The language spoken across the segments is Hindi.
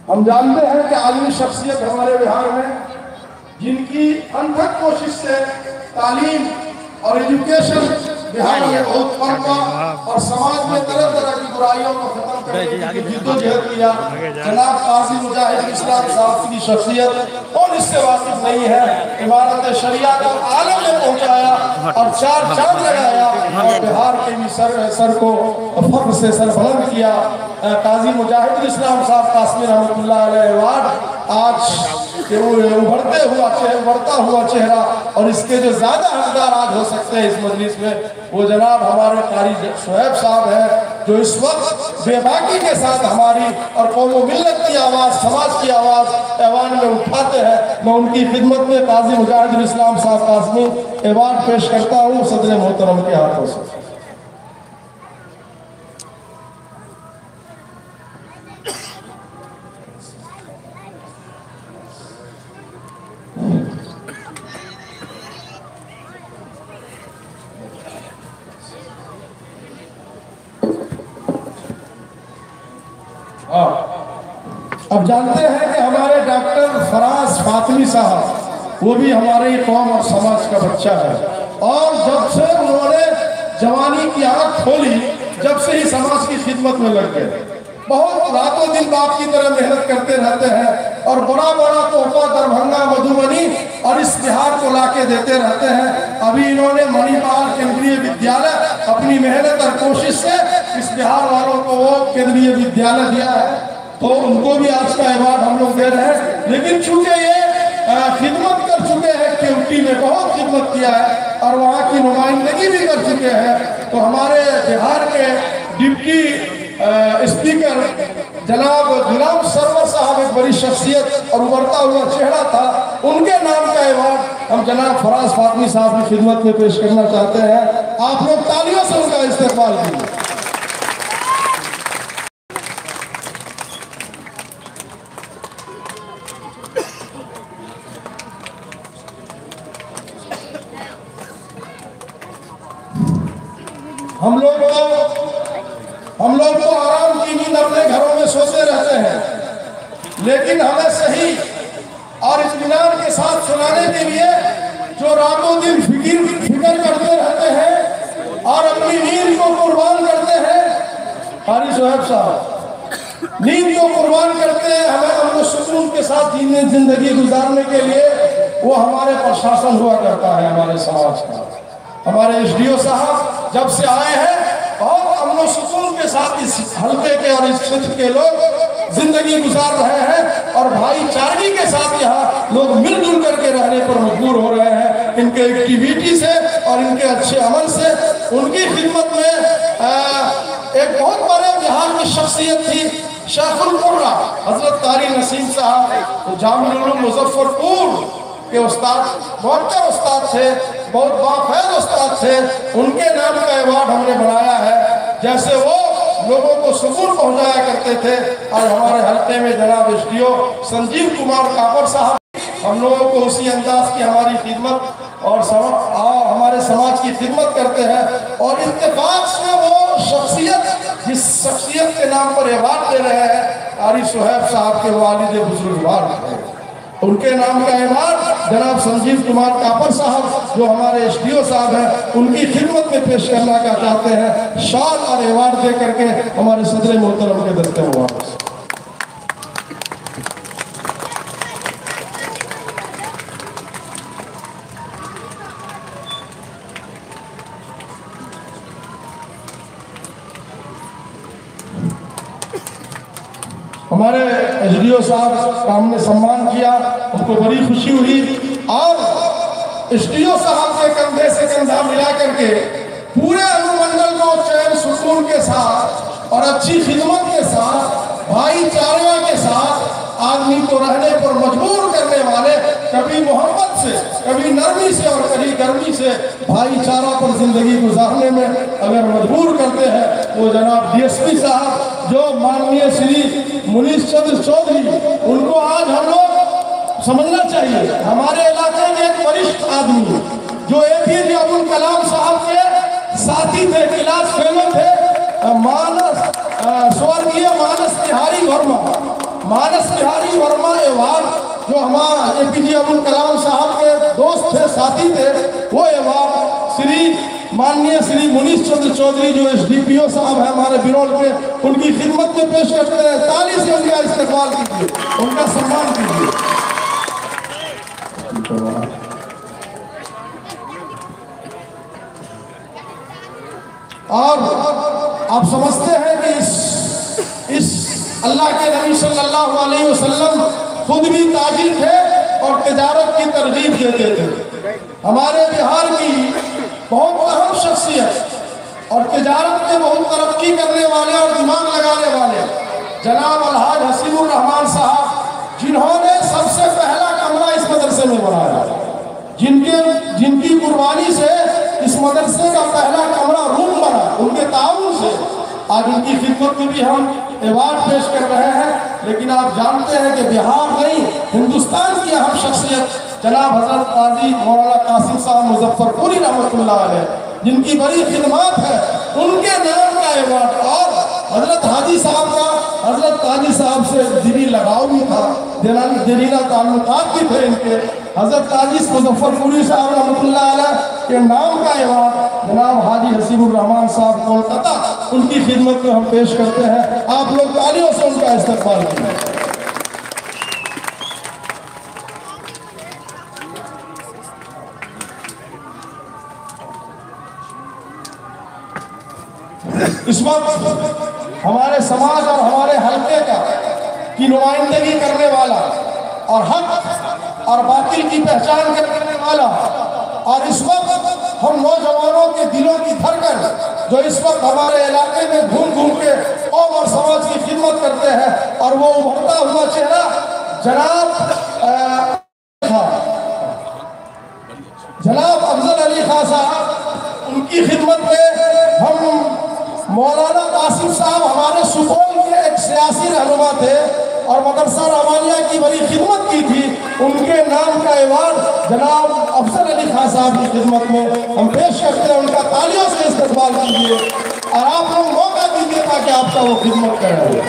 हम जानते हैं कि आलिमी शख्सियत हमारे बिहार में जिनकी अनथक कोशिश से तालीम और एजुकेशन बिहार में बहुत कम हुआ और समाज में तरह तरह की बुराइयों को खत्म करने की जिद्दोजहद किया। जनाब काजी मुजाहिद इस्लाम साहब की शख्सियत कौन इससे वाकिफ नहीं है। इमारत शरिया को आलम में पहुंचाया और चार चांद लगाया और बिहार के भी सर को फख्र से सरबलंद किया। काजी मुजाहिद इस्लाम साहब कासमी रहमतुल्लाह अलैह अवार्ड आज उभरता हुआ चेहरा और इसके जो ज्यादा हकदार आज हो सकते हैं इस मजलिस में वो जनाब हमारे कारी शोएब साहब हैं, जो इस वक्त बेबाकी के साथ हमारी और कौम मिल्लत की आवाज़, समाज की आवाज़ ऐवान में उठाते हैं। मैं उनकी खिदमत में काजी मुजाहिद इस्लाम साहब कासमी अवार्ड पेश करता हूँ सदर मोहतरम के हाथों से। अब जानते हैं कि हमारे डॉक्टर फराज फातिमी साहब वो भी हमारे कौम और समाज का बच्चा है और जब से उन्होंने जवानी की आंख खोली जब से ही समाज की खिदमत में लग गए। बहुत रातों दिन बाप की तरह मेहनत करते रहते हैं और बड़ा बड़ा तोहफा दरभंगा मधुबनी और इस बिहार को लाके देते रहते हैं। अभी इन्होंने मणिपाल केंद्रीय विद्यालय अपनी मेहनत और कोशिश से इस बिहार वालों को वो केंद्रीय विद्यालय दिया है, तो उनको भी आज का अवार्ड हम लोग दे रहे हैं। लेकिन चूंकि ये खिदमत कर चुके हैं, केवटी में बहुत खिदमत किया है और वहाँ की नुमाइंदगी भी कर चुके हैं, तो हमारे बिहार के डिप्टी स्पीकर जनाब गुलाम सरवर साहब एक बड़ी शख्सियत और उभरता हुआ चेहरा था, उनके नाम का अवार्ड हम जनाब फराज फातिमी साहब की खिदमत में पेश करना चाहते हैं। आप लोग तालियों से उनका इस्तेमाल कीजिए। हम लोग तो आराम की नींद अपने घरों में सोते रहते हैं, लेकिन हमें सही और इत्मीनान के साथ सुनाने के लिए जो रातों दिन फिक्र करते रहते हैं और अपनी नींद को कुर्बान करते हैं, कारी शोएब साहब नींद को कुर्बान करते हैं हमें अमन सुकून के साथ जीने जिंदगी गुजारने के लिए, वो हमारे प्रशासन हुआ करता है हमारे समाज का। हमारे एसडीओ साहब जब से आए हैं बहुत अमन सुकून के साथ इस हल्के के और इस क्षेत्र के लोग जिंदगी गुजार रहे हैं और भाईचारगी के साथ यहाँ लोग मिलजुल करके रहने पर मजबूर हो रहे हैं। इनके एक्टिविटी से और इनके अच्छे अमल से उनकी खिदमत में एक बहुत बड़े बिहार की शख्सियत थी शेखुल कुर्रा हजरत कारी नसीम साहब, जामिउल उलूम मुजफ्फरपुर के उस्ताद, बहुत उस्ताद थे, बहुत बाफैज उस्ताद थे। उनके नाम का अवार्ड हमने बनाया है। जैसे वो लोगों को सुकून पहुंचाया करते थे और हमारे हल्के में जनाब एसडीओ संजीव कुमार कापर साहब हम लोगों को उसी अंदाज की हमारी खिदमत और हमारे समाज की खिदमत करते हैं। और इत्तेफाक से वो शख्सियत जिस शख्सियत के नाम पर अवार्ड दे रहे हैं कारी शोएब साहब के वालिद बुजुर्गवार, उनके नाम का अवार्ड जनाब संजीव कुमार कापर साहब जो हमारे एसडीओ साहब हैं उनकी खिदमत में पेश करना का चाहते हैं। शाल और अवार्ड दे करके हमारे सदर मोहतरम के दस्ते हुआ। हमारे एसडीओ साहब का हमने सम्मान किया, उनको बड़ी खुशी हुई और एसडीओ साहब के कंधे से कंधा मिला करके पूरे अनुमंडल को चैन सुकून के साथ और अच्छी खिदमत के साथ भाईचारे के साथ आदमी को रहने पर मजबूर करने वाले, कभी मोहब्बत से कभी नरमी से और कभी गर्मी से भाईचारा पर जिंदगी गुजारने में अगर मजबूर करते हैं वो जनाब डीएसपी साहब जो माननीय श्री मुनीश चंद्र चौधरी, उनको आज हम लोग समझना चाहिए। हमारे इलाके में एक वरिष्ठ आदमी जो एपीजे अब्दुल कलाम साहब के साथी थे, क्लास फेलो थे, स्वर्गीय मानस तिहारी वर्मा, मानस बिहारी वर्मा अवार्ड जो हमारे APJ अब्दुल कलाम साहब के दोस्त थे, साथी थे, वो अवार्ड श्री माननीय श्री मुनीश चंद्र चौधरी जो SDPO साहब है हमारे बिरौल के, उनकी खिदमत में पेश करते हैं। ताली से उनका इस्तेमाल कीजिए, उनका सम्मान कीजिए। और आप समझते हैं कि इस अल्लाह के नबी सल्लल्लाहु अलैहि वसल्लम खुद भी ताजिर थे और तिजारत की तरगीब देते थे। हमारे बिहार की बहुत अहम शख्सियत और तिजारत में बहुत तरक्की करने वाले और दिमाग लगाने वाले जनाब अलहाज हसीबुर रहमान साहब, जिन्होंने सबसे पहला कमरा इस मदरसे में बनाया, जिनकी कुर्बानी से इस मदरसे का पहला कमरा रूम बना, उनके ताउन से आज उनकी खिदमत में भी हम अवार्ड पेश कर रहे हैं। लेकिन आप जानते हैं कि बिहार नहीं, हिंदुस्तान की अहम शख्सियत जनाब हजरत काजी मौलाना कासिम साहब मुजफ्फरपुरी रहमतुल्लाह अलैह, जिनकी बड़ी खिदमत है, उनके नाम का अवार्ड। और हजरत हाजी साहब का हजरत काजी साहब से दिली लगाव भी था, दिलीला ताल्लुकात भी थे इनके। हजरत काजी मुजफ्फरपुरी साहब रहमतुल्लाह अलैह के नाम का अवार्ड जनाब हाजी हसीबुर रहमान साहब कोलकाता, उनकी खिदमत में हम पेश करते हैं। आप लोग तालियों से उनका इस्तेमाल कीजिए। इस वक्त हमारे समाज और हमारे हल्के की नुमाइंदगी करने वाला और हक और बातिल की पहचान करने वाला, और इस वक्त हम नौजवानों के दिलों की धड़कन जो इस वक्त हमारे इलाके में घूम घूम के कौम और समाज की खिदमत करते हैं, और वो उभरता हुआ चेहरा जनाब अफजल अली खान साहब, उनकी खिदमत में हम मौलाना कासिम साहब हमारे सुपौल के एक सियासी रहनुमा थे और मदरसा रहमानिया की बड़ी खिदमत की थी, उनके नाम का अवार्ड जनाब अफजल अली खान साहब की खिदमत में हम पेश करते हैं। उनका तालियों से इस्तेमाल कीजिए और आप लोग मौका दीजिए ताकि आपका वो खिदमत करें।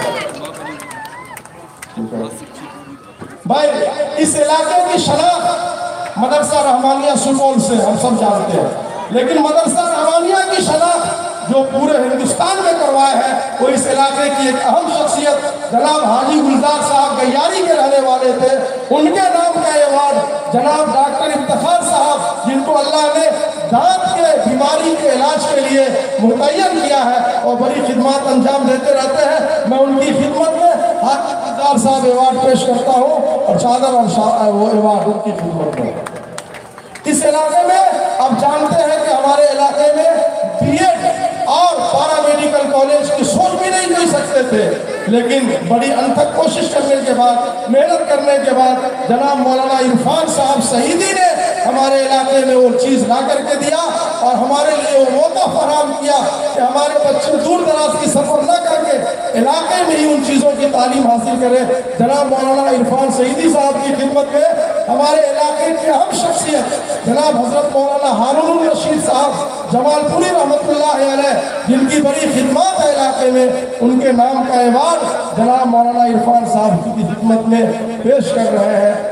भाई, इस इलाके की शनाख्त मदरसा रहमानिया सुपौल से हम सब जानते हैं, लेकिन मदरसा रहमानिया की शनाख्त जो पूरे हिंदुस्तान में करवाए हैं, वो इस इलाके की एक अहम शख्सियत जनाब हाजी गुलजार साहब गैयारी के रहने वाले थे, उनके नाम का अवार्ड जनाब डॉक्टर इफ्तिखार साहब, जिनको अल्लाह ने दांत के बीमारी के इलाज के लिए मुतय्यन किया है और बड़ी खिदमत अंजाम देते रहते हैं। मैं उनकी खिदमत में हाजी गुलजार साहब अवार्ड पेश करता हूँ और चादर और वो अवार्ड उनकी खिदमत में। इस इलाके में आप जानते हैं कि हमारे इलाके में BEd और पारा मेडिकल कॉलेज की सोच भी नहीं कर सकते थे, लेकिन बड़ी अनथक कोशिश करने के बाद, मेहनत करने के बाद जनाब मौलाना इरफान साहब शहीदी ने हमारे इलाके में वो चीज़ ला करके दिया और हमारे लिए वो मौका फराहम किया कि हमारे बच्चे दूर दराज की सफर न करके इलाके में ही उन चीज़ों की तालीम हासिल करें। जनाब मौलाना इरफान शहीदी साहब की खिदमत में हमारे इलाके की अहम शख्सियत जनाब हजरत मौलाना हारून रशीद साहब जमालपुरी रहमतुल्लाह अलैह, जिनकी बड़ी खिदमत है इलाके में, उनके नाम का अवार्ड जनाब मौलाना इरफान साहब की खिदमत में पेश कर रहे हैं।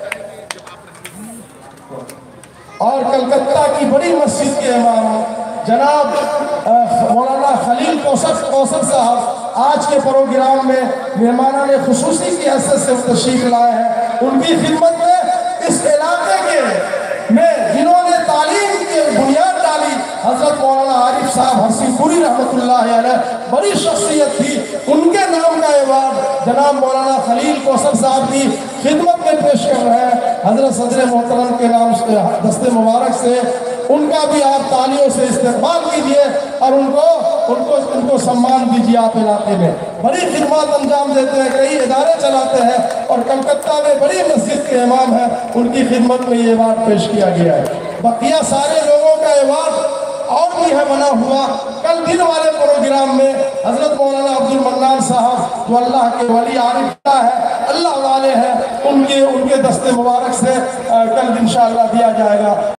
और कलकत्ता की बड़ी मस्जिद के इमाम जनाब मौलाना खलील कौसर साहब आज के प्रोग्राम में मेहमाना ने खुसूसी की हैसियत से तशरीफ लाए हैं। उनकी खिदमत में इस इलाके के में जिन्होंने तालीम की बुनियाद डाली, हजरत मौलाना आरिफ साहब हसीपुरी रहमतुल्लाह अलैह, बड़ी शख्सियत थी, उनके नाम का अवार्ड जनाब मौलाना खलील कौसर साहब की खिदमत में पेश कर रहे हैं। हजरत सदर मोहतरम के नाम से दस्ते मुबारक से उनका भी आप तालियों से इस्तेमाल कीजिए और उनको सम्मान दीजिए। आप इलाके में बड़ी खिदमत अंजाम देते हैं, कई इदारे चलाते हैं और कलकत्ता में बड़ी मस्जिद के इमाम हैं, उनकी खिदमत में ये अवार्ड पेश किया गया है। बकिया सारे लोगों का अवार्ड और भी है बना हुआ। कल दिन वाले प्रोग्राम में हजरत मौलाना अब्दुल मन्नान साहब जो अल्लाह के वली आरिफ है, अल्लाह वाले हैं, उनके दस्ते मुबारक से कल इंशाअल्लाह दिया जाएगा।